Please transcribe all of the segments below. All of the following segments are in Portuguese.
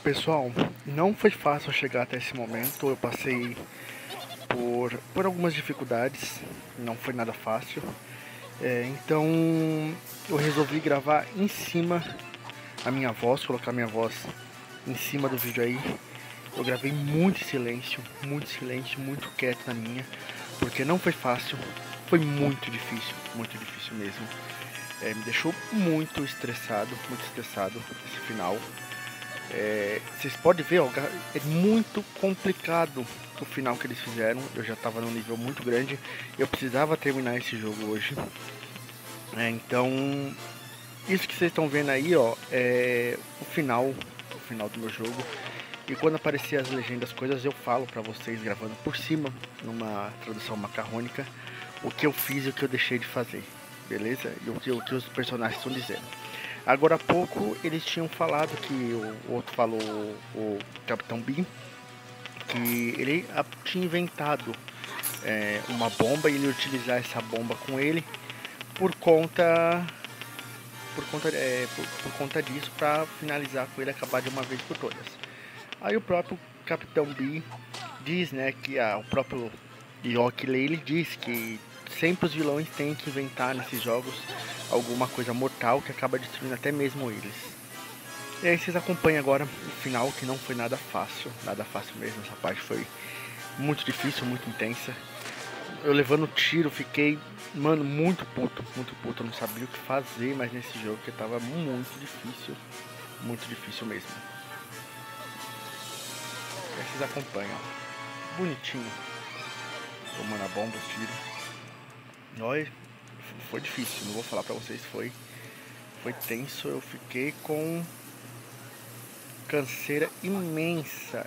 Pessoal, não foi fácil chegar até esse momento. Eu passei por algumas dificuldades, não foi nada fácil. Então eu resolvi gravar em cima a minha voz, colocar minha voz em cima do vídeo aí. Eu gravei muito silêncio, muito quieto na minha, porque não foi fácil, foi muito difícil mesmo. Me deixou muito estressado esse final. Vocês podem ver, ó, é muito complicado o final que eles fizeram. Eu já estava num nível muito grande, eu precisava terminar esse jogo hoje. Então, isso que vocês estão vendo aí, ó, é o final do meu jogo. E quando aparecer as legendas, coisas, eu falo pra vocês gravando por cima, numa tradução macarrônica, o que eu fiz e o que eu deixei de fazer, beleza? E o que os personagens estão dizendo. Agora há pouco eles tinham falado que o outro falou, o Capitão B, que ele tinha inventado uma bomba e ele ia utilizar essa bomba com ele por conta disso, para finalizar com ele, acabar de uma vez por todas. Aí o próprio Capitão B diz, né, que o próprio Yooka-Laylee diz que sempre os vilões têm que inventar nesses jogos alguma coisa mortal que acaba destruindo até mesmo eles. E aí vocês acompanham agora o final, que não foi nada fácil mesmo. Essa parte foi muito difícil, muito intensa. Eu levando tiro, fiquei, mano, muito puto. Eu não sabia o que fazer mais nesse jogo, que tava muito difícil mesmo. E aí vocês acompanham, ó. Bonitinho, tomando a bomba, os tiros. Olha, foi difícil, não vou falar pra vocês, foi tenso. Eu fiquei com canseira imensa.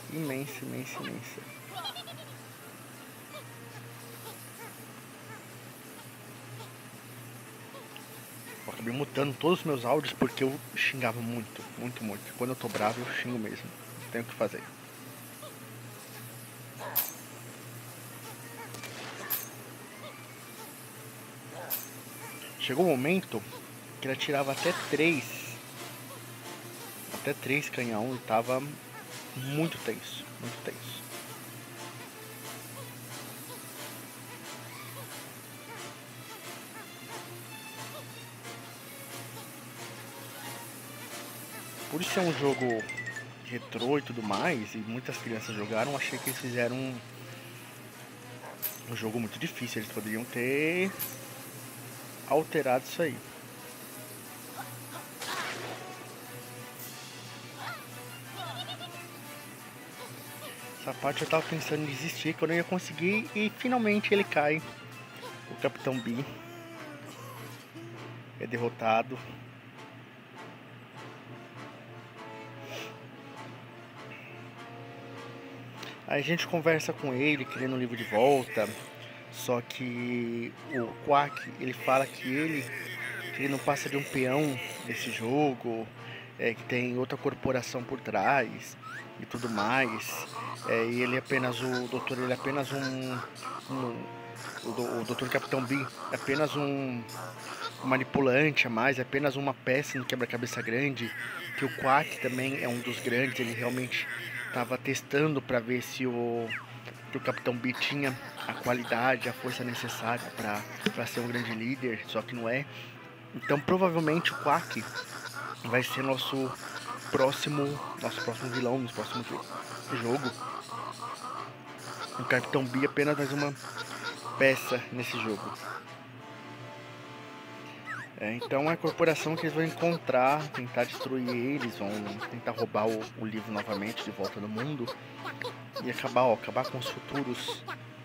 Eu acabei mutando todos os meus áudios porque eu xingava muito. Quando eu tô bravo eu xingo mesmo, não tenho o que fazer. Chegou um momento que ele atirava até três canhão e tava muito tenso. Por isso é um jogo retrô e tudo mais, e muitas crianças jogaram, achei que eles fizeram um jogo muito difícil. Eles poderiam ter alterado isso aí. Essa parte eu tava pensando em desistir, que eu não ia conseguir, e finalmente ele cai. O Capitão B é derrotado. Aí a gente conversa com ele, querendo o livro de volta. Só que o Quack, ele fala que ele não passa de um peão desse jogo, que tem outra corporação por trás e tudo mais. E ele é apenas o doutor, ele é apenas o Dr. Capitão B é apenas um manipulante a mais, é apenas uma peça no quebra-cabeça grande, que o Quack também é um dos grandes. Ele realmente estava testando para ver se o Capitão B tinha a qualidade, a força necessária para ser um grande líder, só que não é. Então provavelmente o Quack vai ser nosso próximo vilão, no próximo jogo. O Capitão B é apenas mais uma peça nesse jogo. Então é a corporação que eles vão encontrar, tentar destruir eles, vão tentar roubar o livro novamente de volta no mundo e acabar com os futuros.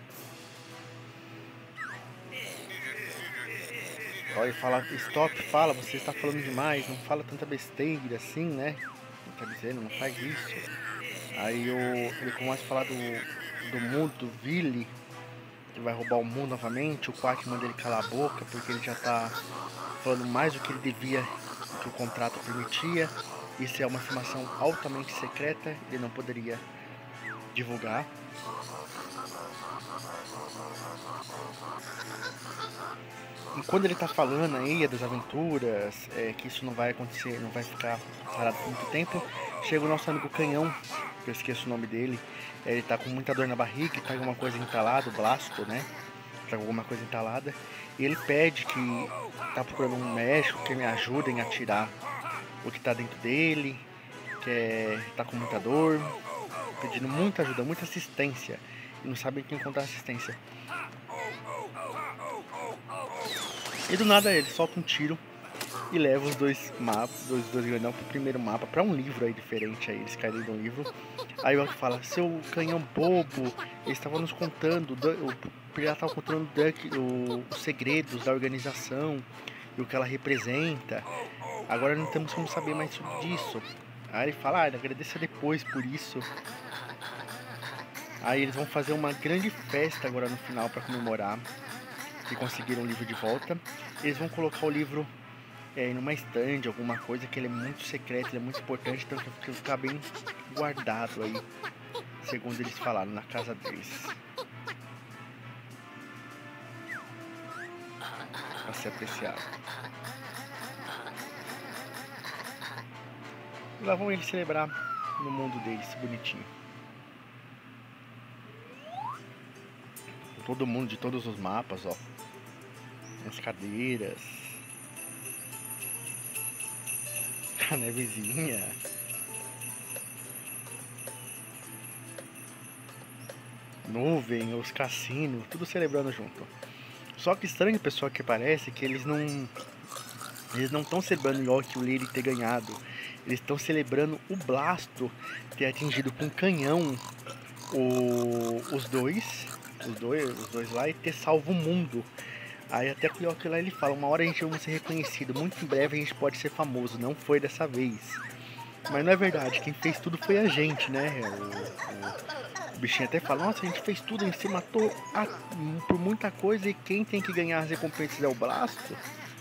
Olha, fala, stop, fala, você está falando demais, não fala tanta besteira assim, né? Ele tá dizendo, não faz isso. Aí ele começa a falar do mundo, do Vili, que vai roubar o mundo novamente. O Quack manda ele calar a boca, porque ele já tá falando mais do que ele devia, que o contrato permitia. Isso é uma informação altamente secreta, ele não poderia divulgar. E quando ele tá falando aí das aventuras, que isso não vai acontecer, não vai ficar parado por muito tempo, Chega o nosso amigo Canhão, que eu esqueço o nome dele. Ele tá com muita dor na barriga, tá com alguma coisa entalada, o blasto, né? Tá com alguma coisa entalada. E ele pede que tá procurando um médico que me ajudem a tirar o que tá dentro dele, tá com muita dor, pedindo muita ajuda, muita assistência. E não sabem quem encontrar assistência. E do nada ele solta um tiro e leva os dois mapas, os dois grandão pro primeiro mapa, pra um livro aí diferente aí, eles caem dentro de um livro. Aí o Orc fala, seu canhão bobo, ele estava nos contando, o pirata estava contando os segredos da organização e o que ela representa. Agora não temos como saber mais sobre disso. Aí ele fala, agradeça depois por isso. Aí eles vão fazer uma grande festa agora no final para comemorar que conseguiram o livro de volta. Eles vão colocar o livro numa estande, alguma coisa, que ele é muito secreto, ele é muito importante, então que vai ficar bem guardado aí, segundo eles falaram, na casa deles. Pra ser apreciado. E lá vão eles celebrar no mundo deles, bonitinho. Todo mundo de todos os mapas, ó. As cadeiras. A nevezinha. Nuvem, os cassinos, tudo celebrando junto. Só que estranho, pessoal, que parece que eles não estão celebrando igual que o Lyri ter ganhado. Eles estão celebrando o Blasto ter atingido com um canhão os dois lá e ter salvo o mundo. Aí até o Yoki lá ele fala, uma hora a gente vai ser reconhecido, muito em breve a gente pode ser famoso, não foi dessa vez. Mas não é verdade, quem fez tudo foi a gente, né? O bichinho até fala, nossa, a gente fez tudo, a gente se matou por muita coisa e quem tem que ganhar as recompensas é o Blasto.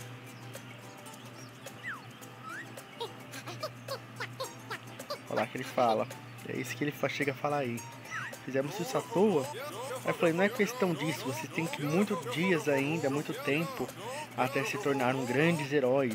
Olha lá que ele fala, é isso que ele chega a falar aí. Fizemos isso à toa. Aí eu falei, não é questão disso, você tem que muitos dias ainda, muito tempo, até se tornaram grandes heróis.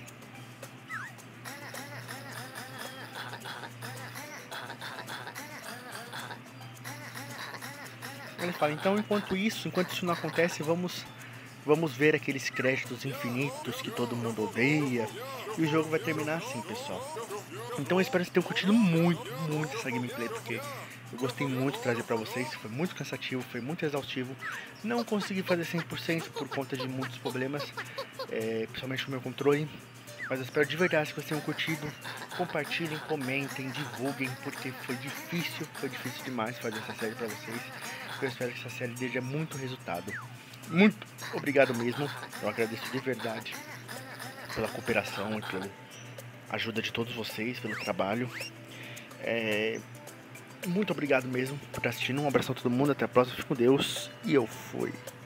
Ele fala, então enquanto isso não acontece, vamos ver aqueles créditos infinitos que todo mundo odeia. E o jogo vai terminar assim, pessoal. Então eu espero que vocês tenham curtido muito essa gameplay, porque eu gostei muito de trazer pra vocês, foi muito cansativo, foi muito exaustivo. Não consegui fazer 100% por conta de muitos problemas, principalmente no meu controle. Mas eu espero de verdade que vocês tenham curtido. Compartilhem, comentem, divulguem, porque foi difícil demais fazer essa série pra vocês. Eu espero que essa série dê muito resultado. Muito obrigado mesmo, eu agradeço de verdade pela cooperação e pela ajuda de todos vocês, pelo trabalho. Muito obrigado mesmo por estar assistindo. Um abração a todo mundo, até a próxima, fique com Deus e eu fui.